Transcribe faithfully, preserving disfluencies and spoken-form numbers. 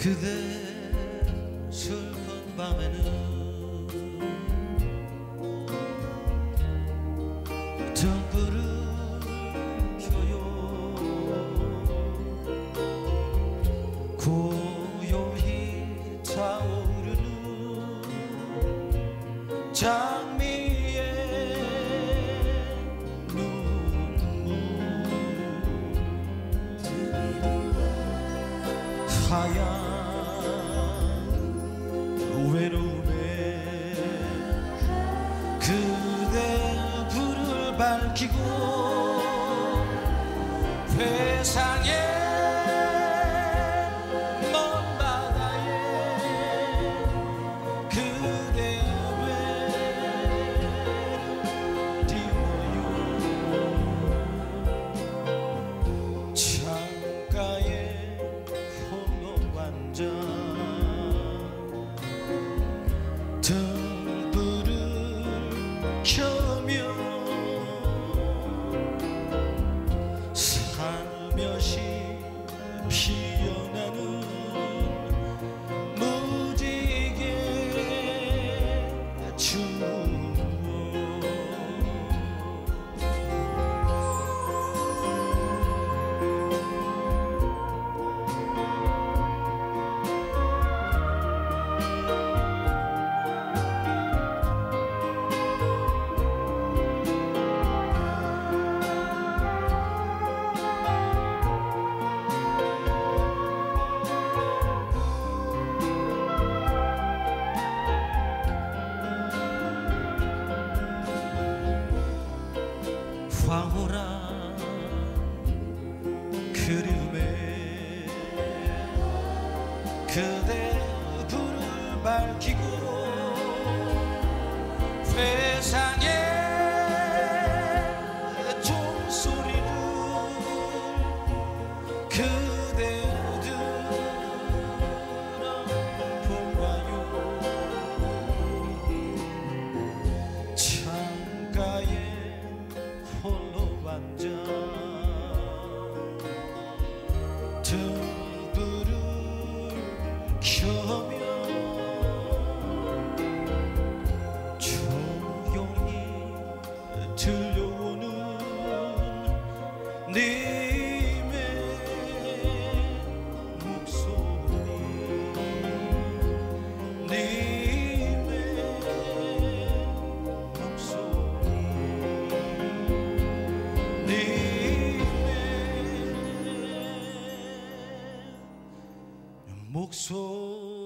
그대 슬픈 밤에는 등불을 켜요. 고요히 타오르는 장미의 눈물, 하얀 외로움에 그대 불을 밝히고 회상의 먼 바다에 그대 외를 띄워요. 창가에 홀로 앉아 등불을 켜며 살며시 피어나는 무지개 추억. 황홀한 그리움에 그대 불을 밝히고 회상의 종소리를 그대 들어보아요. 창가에 홀로 앉아 등불을 켜며 조용히 들려오는 님의 목소리, 님의 목소리, 님의 목소리.